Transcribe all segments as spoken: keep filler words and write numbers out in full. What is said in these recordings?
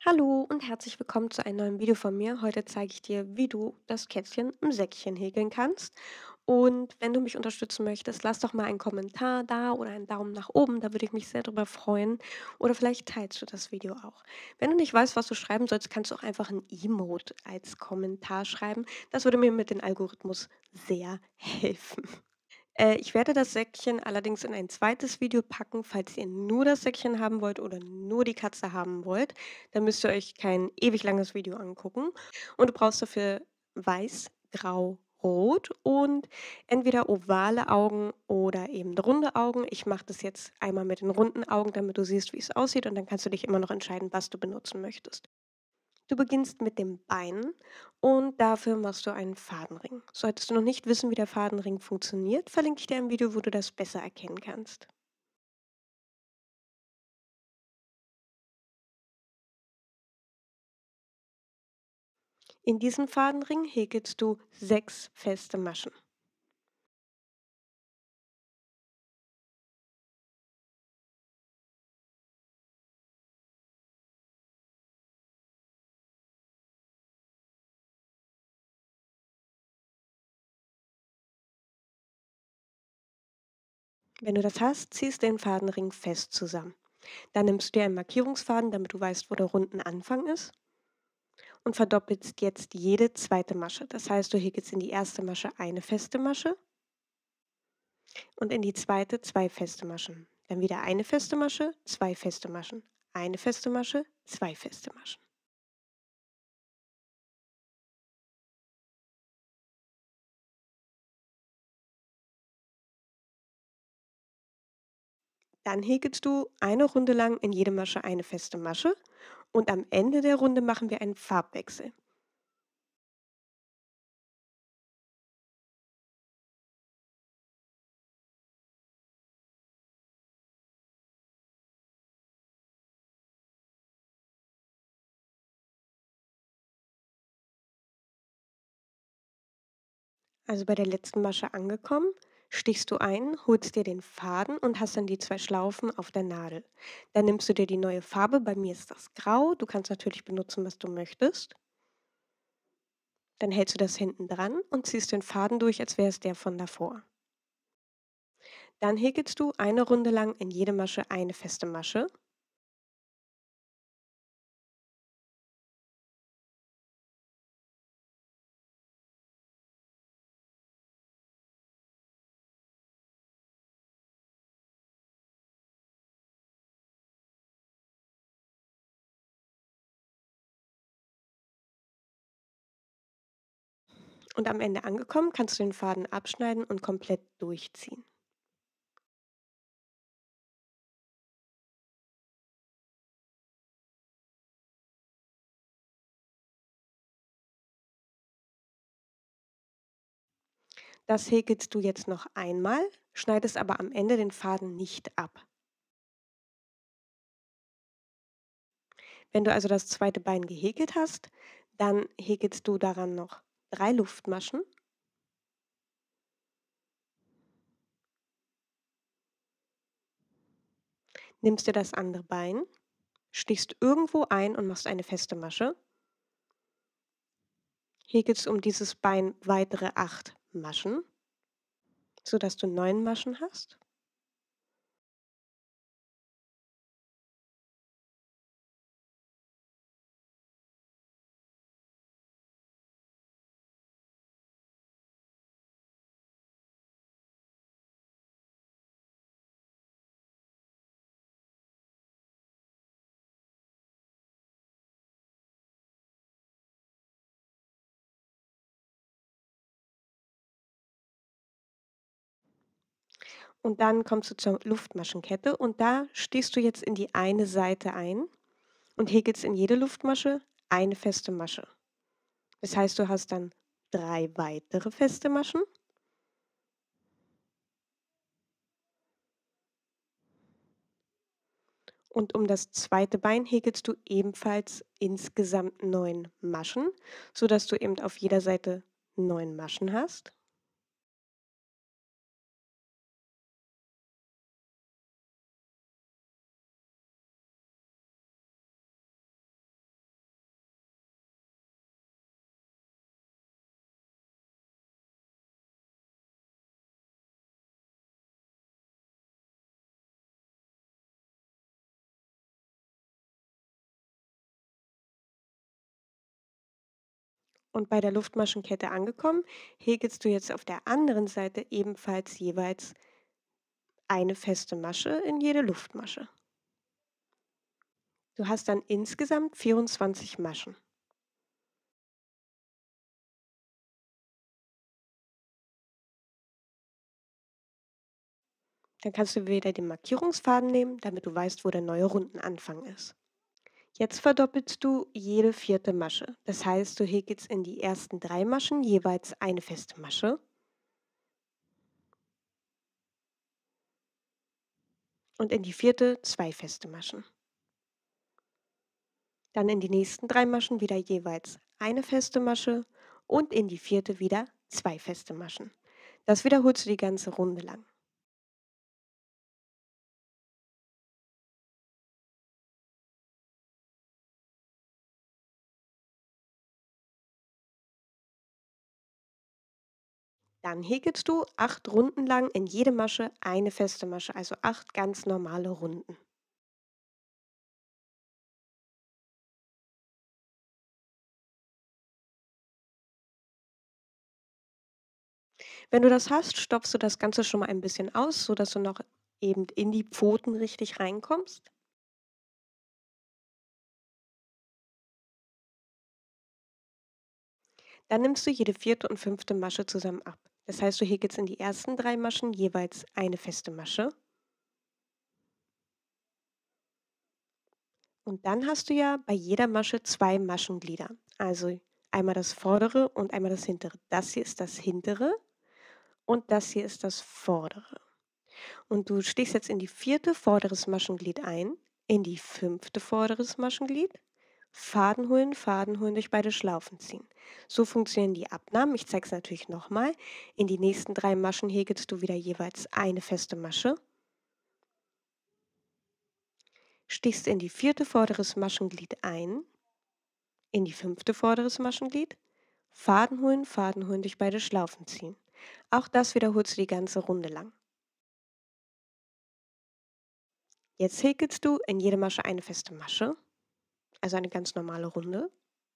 Hallo und herzlich willkommen zu einem neuen Video von mir. Heute zeige ich dir, wie du das Kätzchen im Säckchen häkeln kannst. Und wenn du mich unterstützen möchtest, lass doch mal einen Kommentar da oder einen Daumen nach oben, da würde ich mich sehr drüber freuen. Oder vielleicht teilst du das Video auch. Wenn du nicht weißt, was du schreiben sollst, kannst du auch einfach ein Emote als Kommentar schreiben. Das würde mir mit dem Algorithmus sehr helfen. Äh, ich werde das Säckchen allerdings in ein zweites Video packen, falls ihr nur das Säckchen haben wollt oder nur die Katze haben wollt. Dann müsst ihr euch kein ewig langes Video angucken. Und du brauchst dafür weiß, grau, rot und entweder ovale Augen oder eben runde Augen. Ich mache das jetzt einmal mit den runden Augen, damit du siehst, wie es aussieht und dann kannst du dich immer noch entscheiden, was du benutzen möchtest. Du beginnst mit dem Bein und dafür machst du einen Fadenring. Solltest du noch nicht wissen, wie der Fadenring funktioniert, verlinke ich dir ein Video, wo du das besser erkennen kannst. In diesen Fadenring häkelst du sechs feste Maschen. Wenn du das hast, ziehst du den Fadenring fest zusammen. Dann nimmst du dir einen Markierungsfaden, damit du weißt, wo der runden Anfang ist und verdoppelst jetzt jede zweite Masche. Das heißt, du häkelst in die erste Masche eine feste Masche und in die zweite zwei feste Maschen. Dann wieder eine feste Masche, zwei feste Maschen, eine feste Masche, zwei feste Maschen. Dann häkelst du eine Runde lang in jede Masche eine feste Masche und am Ende der Runde machen wir einen Farbwechsel. Also bei der letzten Masche angekommen, stichst du ein, holst dir den Faden und hast dann die zwei Schlaufen auf der Nadel. Dann nimmst du dir die neue Farbe, bei mir ist das Grau, du kannst natürlich benutzen, was du möchtest. Dann hältst du das hinten dran und ziehst den Faden durch, als wäre es der von davor. Dann häkelst du eine Runde lang in jede Masche eine feste Masche und am Ende angekommen, kannst du den Faden abschneiden und komplett durchziehen. Das häkelst du jetzt noch einmal, schneidest aber am Ende den Faden nicht ab. Wenn du also das zweite Bein gehäkelt hast, dann häkelst du daran noch drei Luftmaschen, nimmst dir das andere Bein, stichst irgendwo ein und machst eine feste Masche, häkelst um dieses Bein weitere acht Maschen, sodass du neun Maschen hast. Und dann kommst du zur Luftmaschenkette und da stichst du jetzt in die eine Seite ein und häkelst in jede Luftmasche eine feste Masche. Das heißt, du hast dann drei weitere feste Maschen und um das zweite Bein häkelst du ebenfalls insgesamt neun Maschen, sodass du eben auf jeder Seite neun Maschen hast. Und bei der Luftmaschenkette angekommen, häkelst du jetzt auf der anderen Seite ebenfalls jeweils eine feste Masche in jede Luftmasche. Du hast dann insgesamt vierundzwanzig Maschen. Dann kannst du wieder den Markierungsfaden nehmen, damit du weißt, wo der neue Rundenanfang ist. Jetzt verdoppelst du jede vierte Masche. Das heißt, du häkelst in die ersten drei Maschen jeweils eine feste Masche und in die vierte zwei feste Maschen. Dann in die nächsten drei Maschen wieder jeweils eine feste Masche und in die vierte wieder zwei feste Maschen. Das wiederholst du die ganze Runde lang. Dann häkelst du acht Runden lang in jede Masche eine feste Masche, also acht ganz normale Runden. Wenn du das hast, stopfst du das Ganze schon mal ein bisschen aus, sodass du noch eben in die Pfoten richtig reinkommst. Dann nimmst du jede vierte und fünfte Masche zusammen ab. Das heißt, du häkelst in die ersten drei Maschen jeweils eine feste Masche. Und dann hast du ja bei jeder Masche zwei Maschenglieder. Also einmal das vordere und einmal das hintere. Das hier ist das hintere und das hier ist das vordere. Und du stichst jetzt in die vierte vorderes Maschenglied ein, in die fünfte vorderes Maschenglied, Faden holen, Faden holen, durch beide Schlaufen ziehen. So funktionieren die Abnahmen. Ich zeige es natürlich nochmal. In die nächsten drei Maschen häkelst du wieder jeweils eine feste Masche, stichst in die vierte vorderes Maschenglied ein, in die fünfte vorderes Maschenglied, Faden holen, Faden holen, durch beide Schlaufen ziehen. Auch das wiederholst du die ganze Runde lang. Jetzt häkelst du in jede Masche eine feste Masche, also eine ganz normale Runde.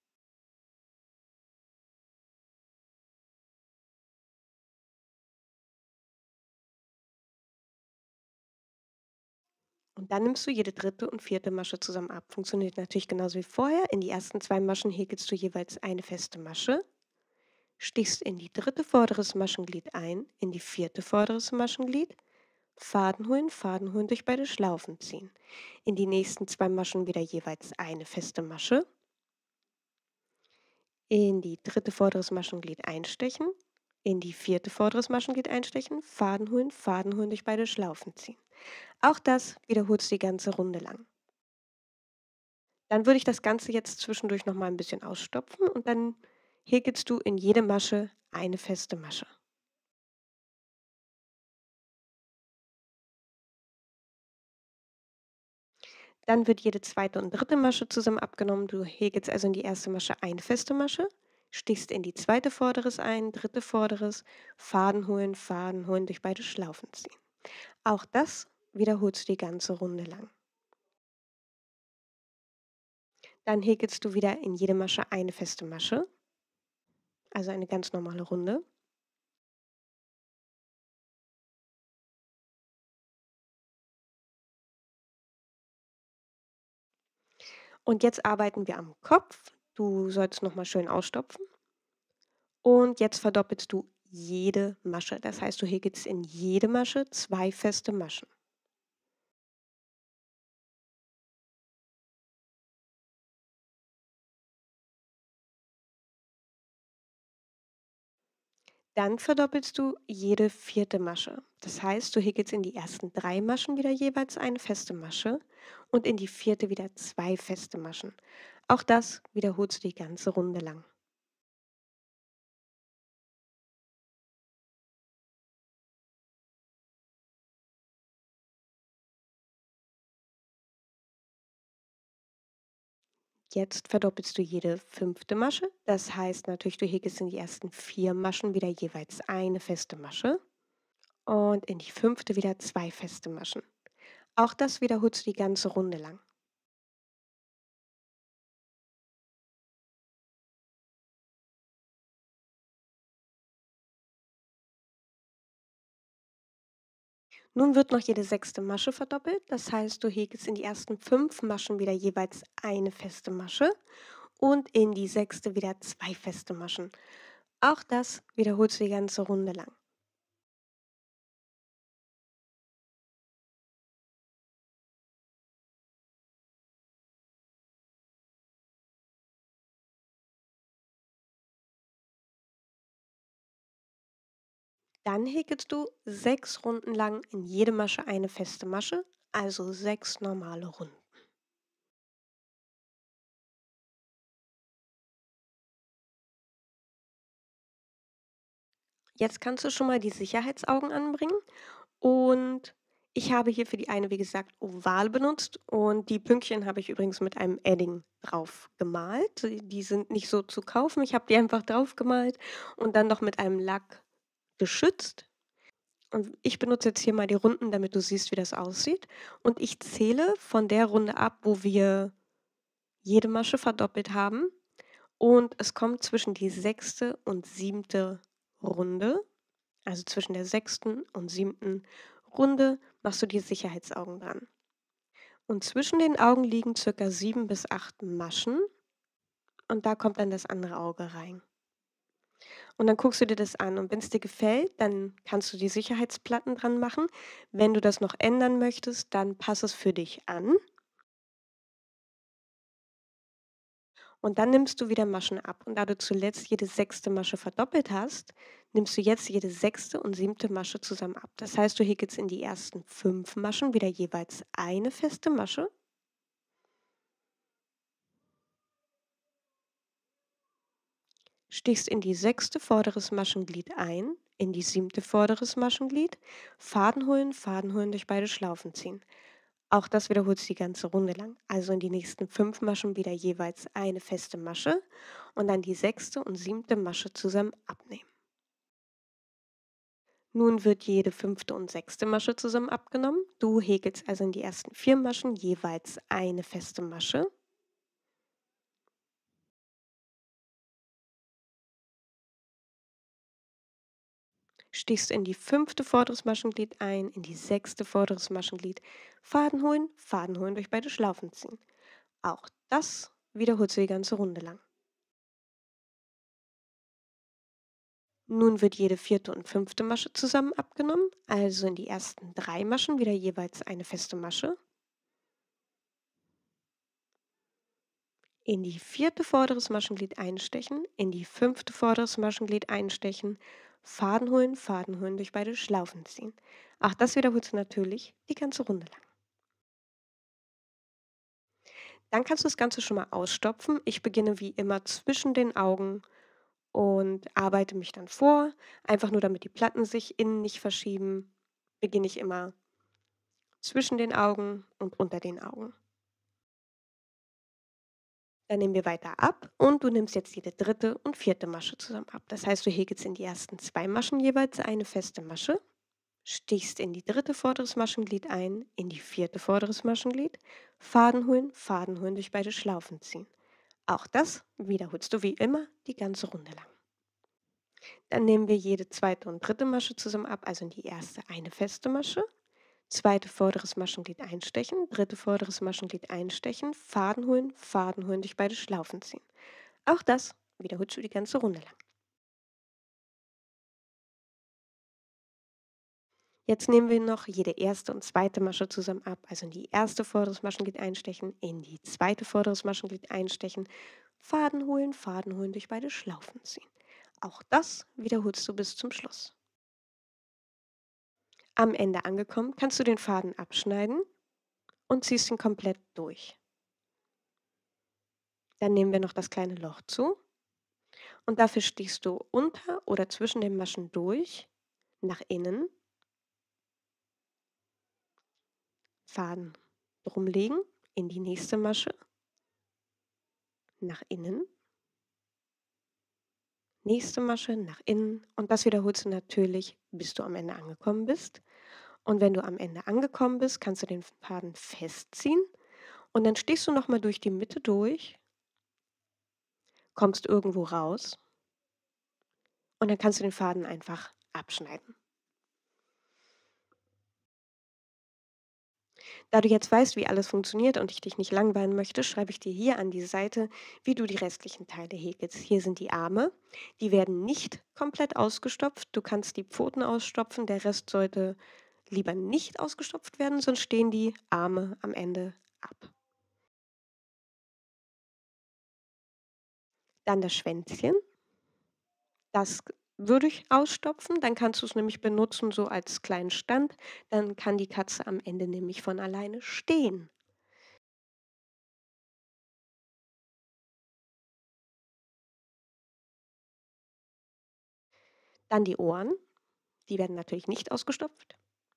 Und dann nimmst du jede dritte und vierte Masche zusammen ab. Funktioniert natürlich genauso wie vorher. In die ersten zwei Maschen häkelst du jeweils eine feste Masche, stichst in die dritte vorderes Maschenglied ein, in die vierte vorderes Maschenglied, Faden holen, Faden holen, durch beide Schlaufen ziehen. In die nächsten zwei Maschen wieder jeweils eine feste Masche, in die dritte vorderes Maschenglied einstechen, in die vierte vorderes Maschenglied einstechen, Faden holen, Faden holen, durch beide Schlaufen ziehen. Auch das wiederholst du die ganze Runde lang. Dann würde ich das Ganze jetzt zwischendurch noch mal ein bisschen ausstopfen und dann häkelst du in jede Masche eine feste Masche. Dann wird jede zweite und dritte Masche zusammen abgenommen. Du häkelst also in die erste Masche eine feste Masche, stichst in die zweite Vorderes ein, dritte Vorderes, Faden holen, Faden holen, durch beide Schlaufen ziehen. Auch das wiederholst du die ganze Runde lang. Dann häkelst du wieder in jede Masche eine feste Masche, also eine ganz normale Runde. Und jetzt arbeiten wir am Kopf. Du sollst noch mal schön ausstopfen. Und jetzt verdoppelst du jede Masche. Das heißt, du häkelst in jede Masche zwei feste Maschen. Dann verdoppelst du jede vierte Masche. Das heißt, du häkelst in die ersten drei Maschen wieder jeweils eine feste Masche und in die vierte wieder zwei feste Maschen. Auch das wiederholst du die ganze Runde lang. Jetzt verdoppelst du jede fünfte Masche. Das heißt natürlich, du häkelst in die ersten vier Maschen wieder jeweils eine feste Masche und in die fünfte wieder zwei feste Maschen. Auch das wiederholst du die ganze Runde lang. Nun wird noch jede sechste Masche verdoppelt. Das heißt, du häkelst in die ersten fünf Maschen wieder jeweils eine feste Masche und in die sechste wieder zwei feste Maschen. Auch das wiederholst du die ganze Runde lang. Dann häkelst du sechs Runden lang in jede Masche eine feste Masche, also sechs normale Runden. Jetzt kannst du schon mal die Sicherheitsaugen anbringen und ich habe hier für die eine, wie gesagt, oval benutzt und die Pünktchen habe ich übrigens mit einem Edding drauf gemalt. Die die sind nicht so zu kaufen. Ich habe die einfach drauf gemalt und dann noch mit einem Lack geschützt. Und ich benutze jetzt hier mal die Runden, damit du siehst, wie das aussieht. Und ich zähle von der Runde ab, wo wir jede Masche verdoppelt haben. Und es kommt zwischen die sechste und siebte Runde, also zwischen der sechsten und siebten Runde, machst du die Sicherheitsaugen dran. Und zwischen den Augen liegen circa sieben bis acht Maschen und da kommt dann das andere Auge rein. Und dann guckst du dir das an und wenn es dir gefällt, dann kannst du die Sicherheitsplatten dran machen. Wenn du das noch ändern möchtest, dann pass es für dich an und dann nimmst du wieder Maschen ab. Und da du zuletzt jede sechste Masche verdoppelt hast, nimmst du jetzt jede sechste und siebte Masche zusammen ab. Das heißt, du häkelst in die ersten fünf Maschen wieder jeweils eine feste Masche, stichst in die sechste vorderes Maschenglied ein, in die siebte vorderes Maschenglied, Faden holen, Faden holen, durch beide Schlaufen ziehen. Auch das wiederholst du die ganze Runde lang. Also in die nächsten fünf Maschen wieder jeweils eine feste Masche und dann die sechste und siebte Masche zusammen abnehmen. Nun wird jede fünfte und sechste Masche zusammen abgenommen. Du häkelst also in die ersten vier Maschen jeweils eine feste Masche, stichst in die fünfte vorderes Maschenglied ein, in die sechste vorderes Maschenglied, Faden holen, Faden holen, durch beide Schlaufen ziehen. Auch das wiederholst du die ganze Runde lang. Nun wird jede vierte und fünfte Masche zusammen abgenommen, also in die ersten drei Maschen wieder jeweils eine feste Masche, in die vierte vorderes Maschenglied einstechen, in die fünfte vorderes Maschenglied einstechen, Faden holen, Faden holen, durch beide Schlaufen ziehen. Auch das wiederholst du natürlich die ganze Runde lang. Dann kannst du das Ganze schon mal ausstopfen. Ich beginne wie immer zwischen den Augen und arbeite mich dann vor. Einfach nur, damit die Platten sich innen nicht verschieben, beginne ich immer zwischen den Augen und unter den Augen. Dann nehmen wir weiter ab und du nimmst jetzt jede dritte und vierte Masche zusammen ab. Das heißt, du häkelst in die ersten zwei Maschen jeweils eine feste Masche, stichst in die dritte vorderes Maschenglied ein, in die vierte vorderes Maschenglied, Faden holen, Faden holen, durch beide Schlaufen ziehen. Auch das wiederholst du wie immer die ganze Runde lang. Dann nehmen wir jede zweite und dritte Masche zusammen ab, also in die erste eine feste Masche, zweite vorderes Maschenglied einstechen, dritte vorderes Maschenglied einstechen, Faden holen, Faden holen, durch beide Schlaufen ziehen. Auch das wiederholst du die ganze Runde lang. Jetzt nehmen wir noch jede erste und zweite Masche zusammen ab, also in die erste vorderes Maschenglied einstechen, in die zweite vorderes Maschenglied einstechen, Faden holen, Faden holen, durch beide Schlaufen ziehen. Auch das wiederholst du bis zum Schluss. Am Ende angekommen, kannst du den Faden abschneiden und ziehst ihn komplett durch. Dann nehmen wir noch das kleine Loch zu und dafür stichst du unter oder zwischen den Maschen durch, nach innen, Faden drumlegen, in die nächste Masche, nach innen, nächste Masche, nach innen und das wiederholst du natürlich, bis du am Ende angekommen bist. Und wenn du am Ende angekommen bist, kannst du den Faden festziehen und dann stichst du nochmal durch die Mitte durch, kommst irgendwo raus und dann kannst du den Faden einfach abschneiden. Da du jetzt weißt, wie alles funktioniert und ich dich nicht langweilen möchte, schreibe ich dir hier an die Seite, wie du die restlichen Teile häkelst. Hier sind die Arme. Die werden nicht komplett ausgestopft. Du kannst die Pfoten ausstopfen. Der Rest sollte lieber nicht ausgestopft werden, sonst stehen die Arme am Ende ab. Dann das Schwänzchen. Das würde ich ausstopfen. Dann kannst du es nämlich benutzen so als kleinen Stand. Dann kann die Katze am Ende nämlich von alleine stehen. Dann die Ohren. Die werden natürlich nicht ausgestopft.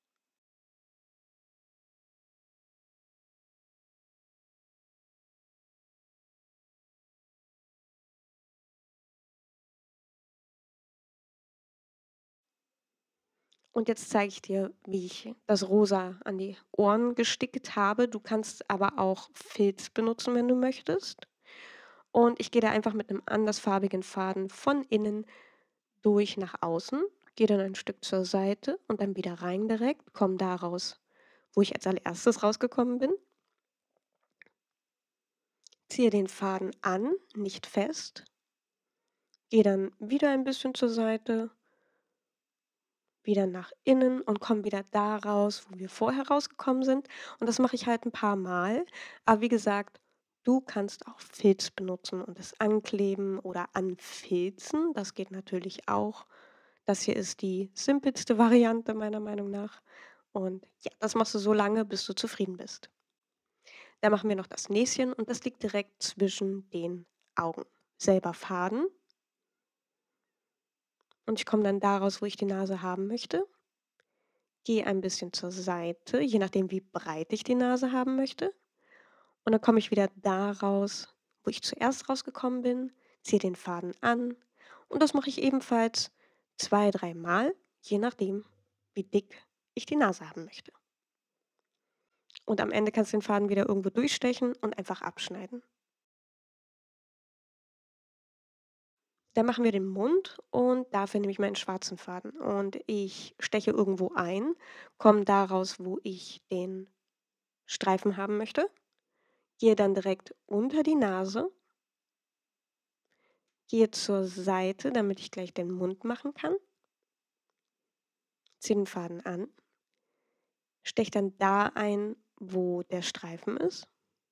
Und jetzt zeige ich dir, wie ich das Rosa an die Ohren gestickt habe. Du kannst aber auch Filz benutzen, wenn du möchtest. Und ich gehe da einfach mit einem andersfarbigen Faden von innen durch nach außen, gehe dann ein Stück zur Seite und dann wieder rein direkt, komme da raus, wo ich als allererstes rausgekommen bin, ziehe den Faden an, nicht fest, gehe dann wieder ein bisschen zur Seite, wieder nach innen und komme wieder da raus, wo wir vorher rausgekommen sind. Und das mache ich halt ein paar Mal. Aber wie gesagt, du kannst auch Filz benutzen und es ankleben oder anfilzen. Das geht natürlich auch. Das hier ist die simpelste Variante meiner Meinung nach. Und ja, das machst du so lange, bis du zufrieden bist. Dann machen wir noch das Näschen und das liegt direkt zwischen den Augen. Selber Faden und ich komme dann da raus, wo ich die Nase haben möchte. Gehe ein bisschen zur Seite, je nachdem, wie breit ich die Nase haben möchte. Und dann komme ich wieder da raus, wo ich zuerst rausgekommen bin, ziehe den Faden an. Und das mache ich ebenfalls zwei, dreimal, je nachdem, wie dick ich die Nase haben möchte. Und am Ende kannst du den Faden wieder irgendwo durchstechen und einfach abschneiden. Dann machen wir den Mund und dafür nehme ich meinen schwarzen Faden und ich steche irgendwo ein, komme da raus, wo ich den Streifen haben möchte. Gehe dann direkt unter die Nase, gehe zur Seite, damit ich gleich den Mund machen kann, ziehe den Faden an, steche dann da ein, wo der Streifen ist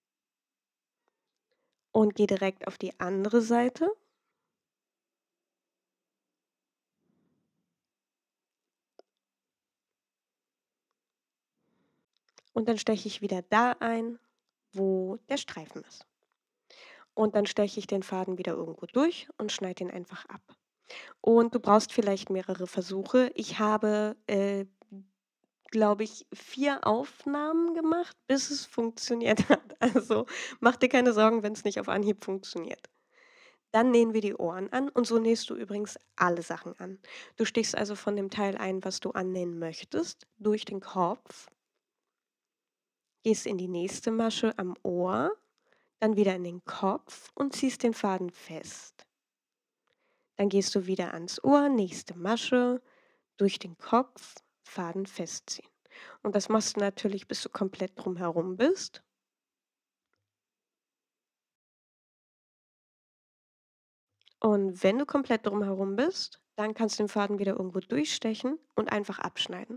und gehe direkt auf die andere Seite und dann steche ich wieder da ein, wo der Streifen ist. Und dann steche ich den Faden wieder irgendwo durch und schneide ihn einfach ab. Und du brauchst vielleicht mehrere Versuche. Ich habe, äh, glaube ich, vier Aufnahmen gemacht, bis es funktioniert hat. Also, mach dir keine Sorgen, wenn es nicht auf Anhieb funktioniert. Dann nähen wir die Ohren an und so nähst du übrigens alle Sachen an. Du stichst also von dem Teil ein, was du annähen möchtest, durch den Kopf, gehst in die nächste Masche am Ohr, dann wieder in den Kopf und ziehst den Faden fest. Dann gehst du wieder ans Ohr, nächste Masche, durch den Kopf, Faden festziehen. Und das machst du natürlich, bis du komplett drumherum bist. Und wenn du komplett drumherum bist, dann kannst du den Faden wieder irgendwo durchstechen und einfach abschneiden.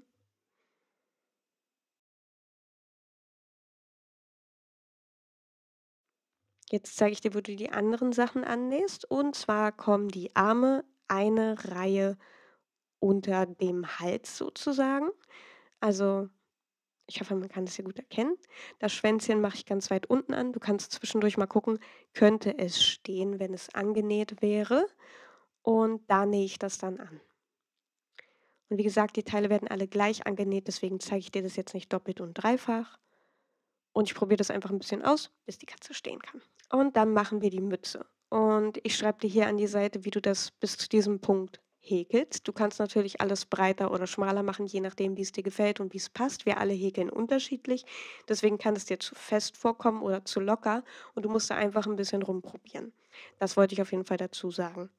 Jetzt zeige ich dir, wo du die anderen Sachen annähst. Und zwar kommen die Arme eine Reihe unter dem Hals sozusagen. Also ich hoffe, man kann es hier gut erkennen. Das Schwänzchen mache ich ganz weit unten an. Du kannst zwischendurch mal gucken, könnte es stehen, wenn es angenäht wäre. Und da nähe ich das dann an. Und wie gesagt, die Teile werden alle gleich angenäht, deswegen zeige ich dir das jetzt nicht doppelt und dreifach. Und ich probiere das einfach ein bisschen aus, bis die Katze stehen kann. Und dann machen wir die Mütze. Und ich schreibe dir hier an die Seite, wie du das bis zu diesem Punkt häkelst. Du kannst natürlich alles breiter oder schmaler machen, je nachdem, wie es dir gefällt und wie es passt. Wir alle häkeln unterschiedlich. Deswegen kann es dir zu fest vorkommen oder zu locker. Und du musst da einfach ein bisschen rumprobieren. Das wollte ich auf jeden Fall dazu sagen.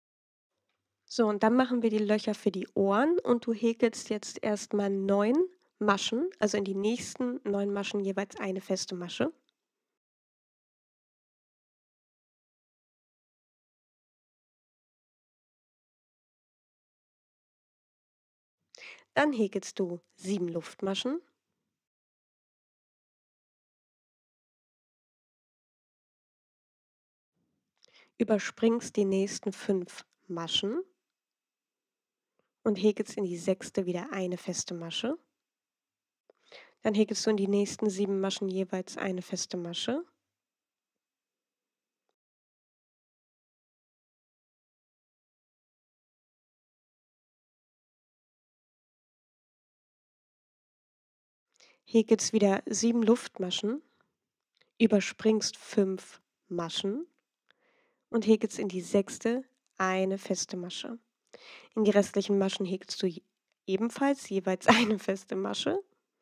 So, und dann machen wir die Löcher für die Ohren und du häkelst jetzt erst mal neun Maschen, also in die nächsten neun Maschen jeweils eine feste Masche. Dann häkelst du sieben Luftmaschen, überspringst die nächsten fünf Maschen und häkelst in die sechste wieder eine feste Masche. Dann häkelst du in die nächsten sieben Maschen jeweils eine feste Masche. Häkelst wieder sieben Luftmaschen, überspringst fünf Maschen und häkelst in die sechste eine feste Masche. In die restlichen Maschen häkelst du je ebenfalls jeweils eine feste Masche.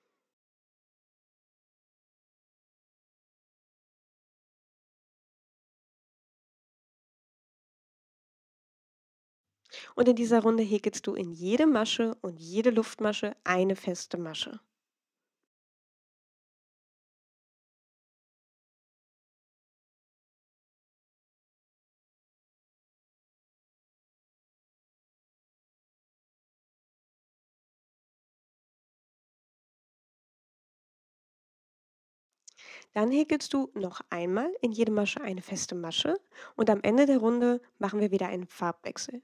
Und in dieser Runde häkelst du in jede Masche und jede Luftmasche eine feste Masche. Dann häkelst du noch einmal in jede Masche eine feste Masche und am Ende der Runde machen wir wieder einen Farbwechsel.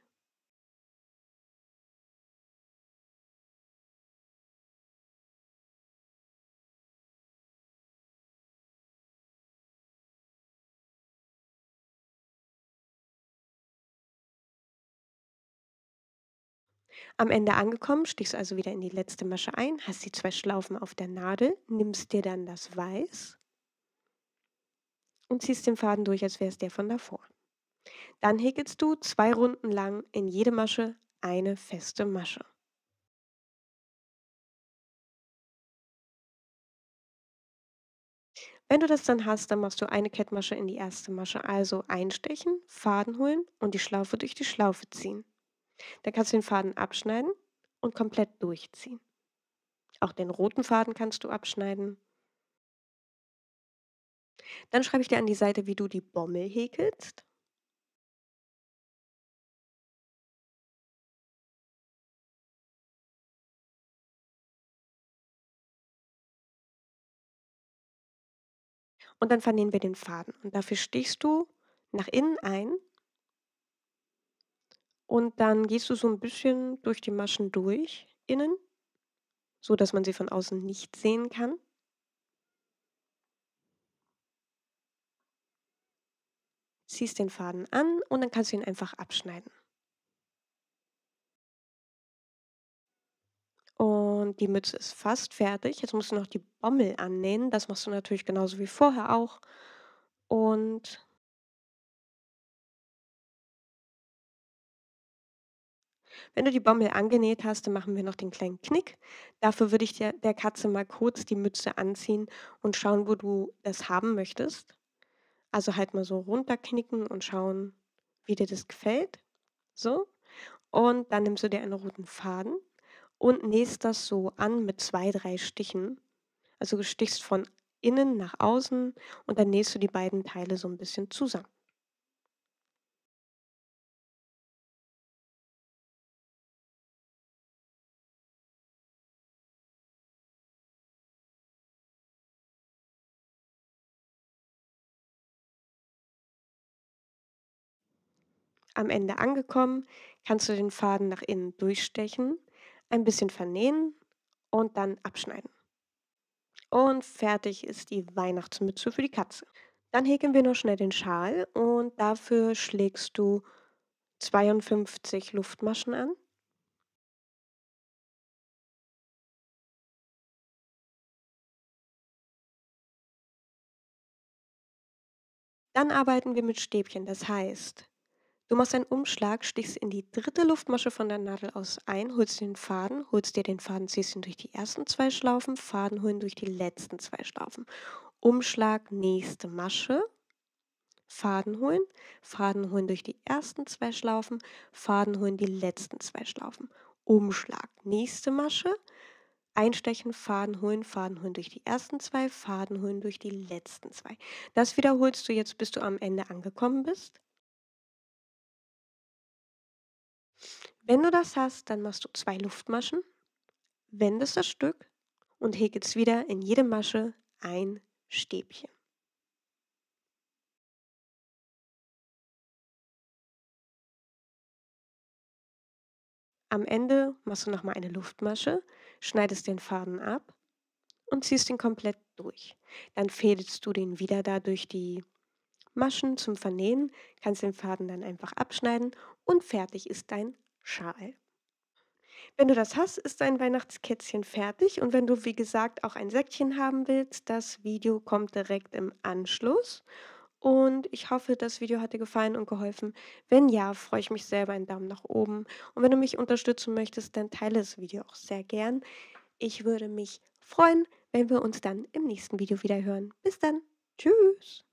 Am Ende angekommen, stichst du also wieder in die letzte Masche ein, hast die zwei Schlaufen auf der Nadel, nimmst dir dann das Weiß und ziehst den Faden durch, als wäre es der von davor. Dann häkelst du zwei Runden lang in jede Masche eine feste Masche. Wenn du das dann hast, dann machst du eine Kettmasche in die erste Masche, also einstechen, Faden holen und die Schlaufe durch die Schlaufe ziehen. Dann kannst du den Faden abschneiden und komplett durchziehen. Auch den roten Faden kannst du abschneiden. Dann schreibe ich dir an die Seite, wie du die Bommel häkelst. Und dann vernähen wir den Faden. Und dafür stichst du nach innen ein und dann gehst du so ein bisschen durch die Maschen durch, innen, so dass man sie von außen nicht sehen kann. Ziehst den Faden an und dann kannst du ihn einfach abschneiden. Und die Mütze ist fast fertig. Jetzt musst du noch die Bommel annähen. Das machst du natürlich genauso wie vorher auch. Und wenn du die Bommel angenäht hast, dann machen wir noch den kleinen Knick. Dafür würde ich dir der Katze mal kurz die Mütze anziehen und schauen, wo du das haben möchtest. Also halt mal so runterknicken und schauen, wie dir das gefällt. So. Und dann nimmst du dir einen roten Faden und nähst das so an mit zwei, drei Stichen. Also du stichst von innen nach außen und dann nähst du die beiden Teile so ein bisschen zusammen. Am Ende angekommen, kannst du den Faden nach innen durchstechen, ein bisschen vernähen und dann abschneiden. Und fertig ist die Weihnachtsmütze für die Katze. Dann häkeln wir noch schnell den Schal und dafür schlägst du zweiundfünfzig Luftmaschen an. Dann arbeiten wir mit Stäbchen. Das heißt, du machst einen Umschlag, stichst in die dritte Luftmasche von der Nadel aus ein, holst den Faden, holst dir den Faden, ziehst ihn durch die ersten zwei Schlaufen, Faden holen durch die letzten zwei Schlaufen. Umschlag, nächste Masche, Faden holen, Faden holen durch die ersten zwei Schlaufen, Faden holen die letzten zwei Schlaufen. Umschlag, nächste Masche, Einstechen, Faden holen, Faden holen durch die ersten zwei, Faden holen durch die letzten zwei. Das wiederholst du jetzt, bis du am Ende angekommen bist. Wenn du das hast, dann machst du zwei Luftmaschen, wendest das Stück und häkelst wieder in jede Masche ein Stäbchen. Am Ende machst du nochmal eine Luftmasche, schneidest den Faden ab und ziehst ihn komplett durch. Dann fädelst du den wieder da durch die Maschen zum Vernähen, kannst den Faden dann einfach abschneiden und fertig ist dein Schal. Wenn du das hast, ist dein Weihnachtskätzchen fertig und wenn du, wie gesagt, auch ein Säckchen haben willst, das Video kommt direkt im Anschluss. Und ich hoffe, das Video hat dir gefallen und geholfen. Wenn ja, freue ich mich sehr über einen Daumen nach oben. Und wenn du mich unterstützen möchtest, dann teile das Video auch sehr gern. Ich würde mich freuen, wenn wir uns dann im nächsten Video wieder hören. Bis dann. Tschüss.